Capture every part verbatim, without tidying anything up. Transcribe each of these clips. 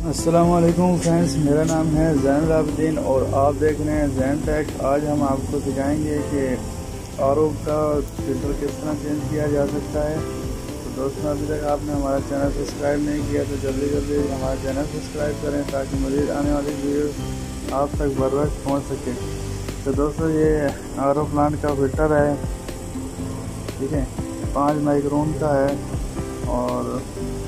अस्सलाम वालेकुम फ्रेंड्स, मेरा नाम है ज़ैनुल आबिदीन और आप देख रहे हैं ज़ैन टेक। आज हम आपको दिखाएंगे कि आर ओ का फिल्टर किस तरह चेंज किया जा सकता है। तो दोस्तों, अभी तक आपने हमारा चैनल सब्सक्राइब नहीं किया तो जल्दी जल्दी हमारा चैनल सब्सक्राइब करें ताकि मज़ीद आने वाली वीडियो आप तक बर वक्त पहुँच सके। तो दोस्तों, ये आर ओ प्लांट का फिल्टर है, ठीक है, पाँच माइक्रोन का है। और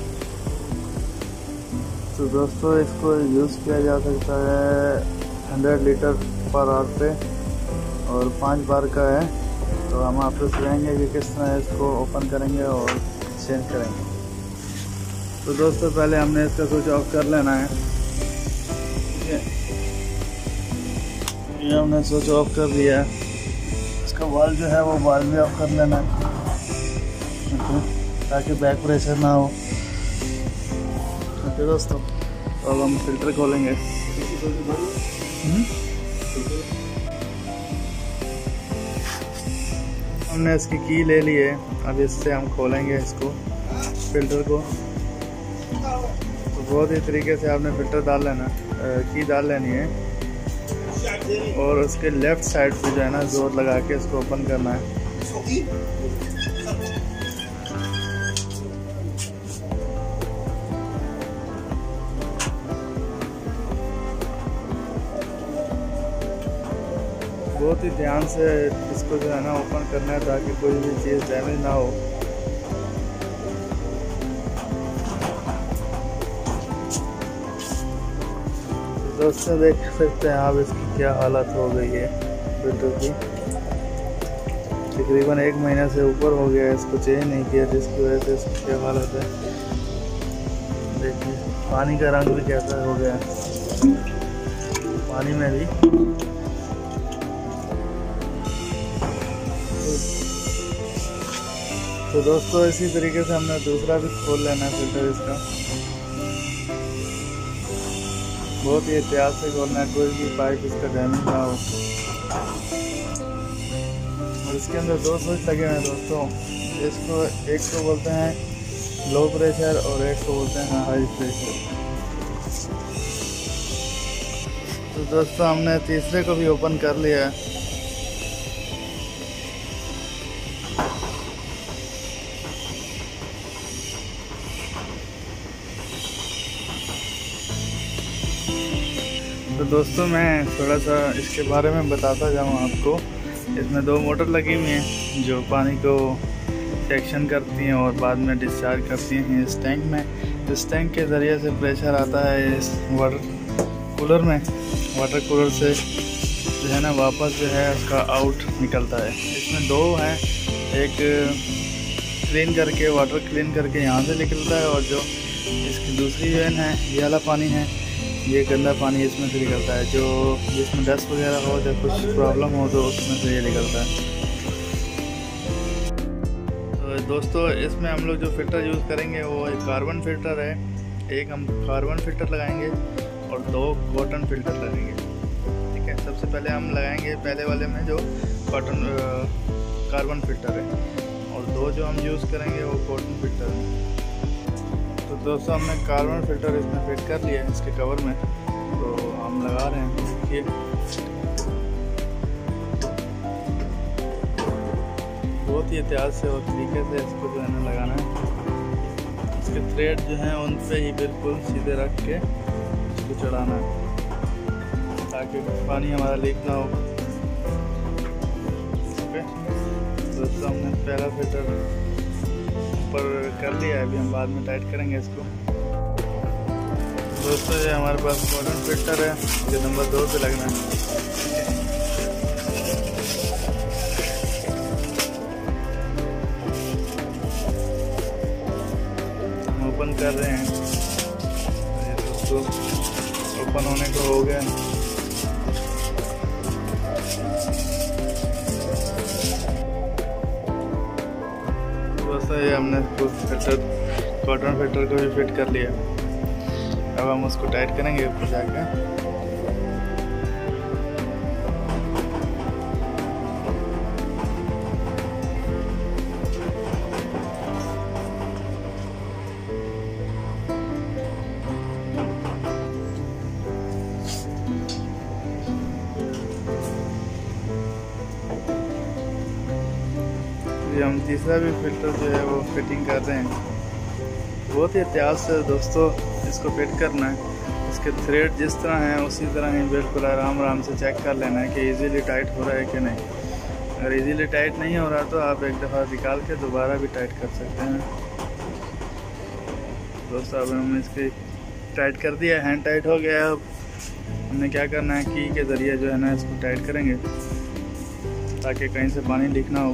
तो दोस्तों, इसको यूज़ किया जा सकता है हंड्रेड लीटर पर आवर पे और पाँच बार का है। तो हम आपको सिखाएंगे कि किस तरह इसको ओपन करेंगे और चेंज करेंगे। तो दोस्तों, पहले हमने इसका स्विच ऑफ कर लेना है, ठीक है। ये हमने स्विच ऑफ कर दिया है। इसका वाल्व जो है वो वाल्व भी ऑफ कर लेना है ताकि बैक प्रेशर ना हो। ओके दोस्तों, तो अब हम फिल्टर खोलेंगे। हमने इसकी की ले ली है, अब इससे हम खोलेंगे इसको फिल्टर को। तो बहुत ही तरीके से आपने फिल्टर डाल लेना, की डाल लेनी है और उसके लेफ़्ट साइड पे जो है ना जोर लगा के इसको ओपन करना है। बहुत ही ध्यान से इसको जो है ना ओपन करना है ताकि कोई भी चीज़ डैमेज ना हो। तो दोस्तों, देख सकते हैं आप इसकी क्या हालत हो गई है फिल्टर की। तकरीबन एक महीने से ऊपर हो गया है, इसको चेंज नहीं किया, जिसकी वजह से इसकी क्या हालत है। देखिए पानी का रंग भी कैसा हो गया है, पानी में भी। तो दोस्तों, इसी तरीके से हमने दूसरा भी खोल लेना है फिल्टर इसका। बहुत ही एहतियात से खोलना है, कोई भी पाइप इसका डैमेज ना हो। और इसके अंदर दो स्विच लगे हुए हैं दोस्तों। इसको एक को बोलते हैं लो प्रेशर और एक को बोलते हैं हाई प्रेशर। तो दोस्तों, हमने तीसरे को भी ओपन कर लिया है। तो दोस्तों, मैं थोड़ा सा इसके बारे में बताता जाऊँ आपको। इसमें दो मोटर लगी हुई हैं जो पानी को सेक्शन करती हैं और बाद में डिस्चार्ज करती हैं इस टैंक में। इस टैंक के ज़रिए से प्रेशर आता है इस वाटर कूलर में। वाटर कूलर से जो है ना वापस जो है उसका आउट निकलता है। इसमें दो हैं, एक क्लीन करके वाटर क्लीन करके यहाँ से निकलता है और जो इसकी दूसरी वेन है ये वाला पानी है, ये गंदा पानी इसमें से निकलता है। जो जिसमें डस्ट वगैरह हो या कुछ प्रॉब्लम हो तो उसमें से ये निकलता है। तो दोस्तों, इसमें हम लोग जो फ़िल्टर यूज़ करेंगे वो एक कार्बन फ़िल्टर है। एक हम कार्बन फ़िल्टर लगाएंगे और दो कॉटन फ़िल्टर लगाएंगे, ठीक है। सबसे पहले हम लगाएंगे पहले वाले में जो कॉटन कार्बन फ़िल्टर है और दो जो हम यूज़ करेंगे वो कॉटन फ़िल्टर है। तो दोस्तों, हमने कार्बन फ़िल्टर इसमें फिट कर लिया है इसके कवर में। तो हम लगा रहे हैं, देखिए बहुत ही एहतियात से और तरीके से इसको जो है ना लगाना है। इसके थ्रेड जो हैं उन पे ही बिल्कुल सीधे रख के इसको चढ़ाना है ताकि पानी हमारा लीक ना हो। ओके दोस्तों, हमने पहला फिल्टर ऊपर कर लिया है, अभी हम बाद में टाइट करेंगे इसको। दोस्तों, ये हमारे पास कॉटन फिल्टर है जो नंबर दो पे लगना है। हम ओपन कर रहे हैं। ये दोस्तों ओपन होने को हो गया। दोस्तों, ये हमने फिल्टर कॉटन फिल्टर को भी फिट कर लिया। अब हम उसको टाइट करेंगे ऊपर जाकर। अभी हम तीसरा भी फिल्टर जो है वो फिटिंग कर रहे हैं। बहुत ही एहतियात से दोस्तों इसको फिट करना है। इसके थ्रेड जिस तरह हैं उसी तरह ही बिल्कुल आराम आराम से चेक कर लेना है कि इजीली टाइट हो रहा है कि नहीं। अगर इजीली टाइट नहीं हो रहा तो आप एक दफ़ा निकाल के दोबारा भी टाइट कर सकते हैं। दोस्तों अब हमने इसकी टाइट कर दिया, हैंड टाइट हो गया। अब हमने क्या करना है, की के ज़रिए जो है ना इसको टाइट करेंगे ताकि कहीं से पानी लीक ना हो।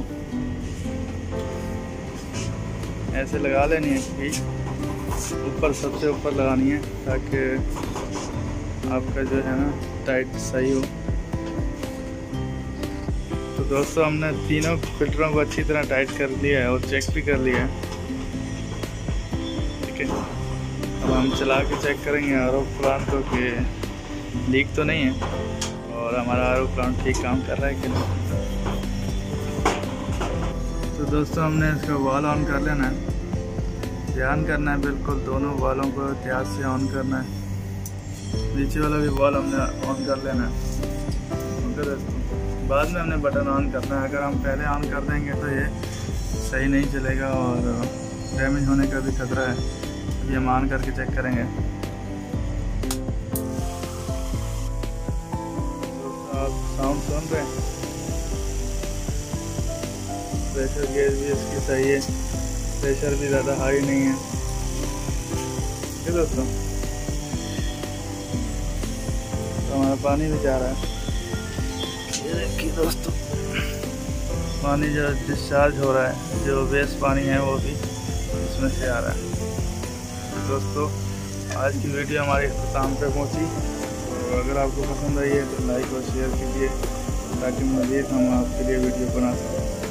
ऐसे लगा लेनी है की, ऊपर सबसे ऊपर लगानी है ताकि आपका जो है ना टाइट सही हो। तो दोस्तों हमने तीनों फिल्टरों को अच्छी तरह टाइट कर लिया है और चेक भी कर लिया है। ठीक है, अब हम चला के चेक करेंगे आर ओ प्लांट को कि लीक तो नहीं है और हमारा आर ओ प्लांट ठीक काम कर रहा है कि नहीं। तो दोस्तों हमने इसका वॉल ऑन कर लेना है। ध्यान करना है, बिल्कुल दोनों वॉलों को एहतियात से ऑन करना है। नीचे वाला भी वॉल हमने ऑन कर लेना है। ओके दोस्तों, बाद में हमने बटन ऑन करना है। अगर हम पहले ऑन कर देंगे तो ये सही नहीं चलेगा और डैमेज होने का भी खतरा है। अभी हम ऑन करके चेक करेंगे। दोस्तों आप साउंड सुन रहे हैं, प्रेशर गेज भी इसकी सही है, प्रेशर भी ज़्यादा हाई नहीं है। ठीक है दोस्तों, तो हमारा पानी भी जा रहा है। ये देखिए दोस्तों, पानी जो डिस्चार्ज हो रहा है, जो वेस्ट पानी है वो भी इसमें से आ रहा है। तो दोस्तों आज की वीडियो हमारी इख्तिताम पे पहुंची। तो अगर आपको पसंद आई है तो लाइक और शेयर कीजिए ताकि मज़ीद हम आपके लिए वीडियो बना सकें।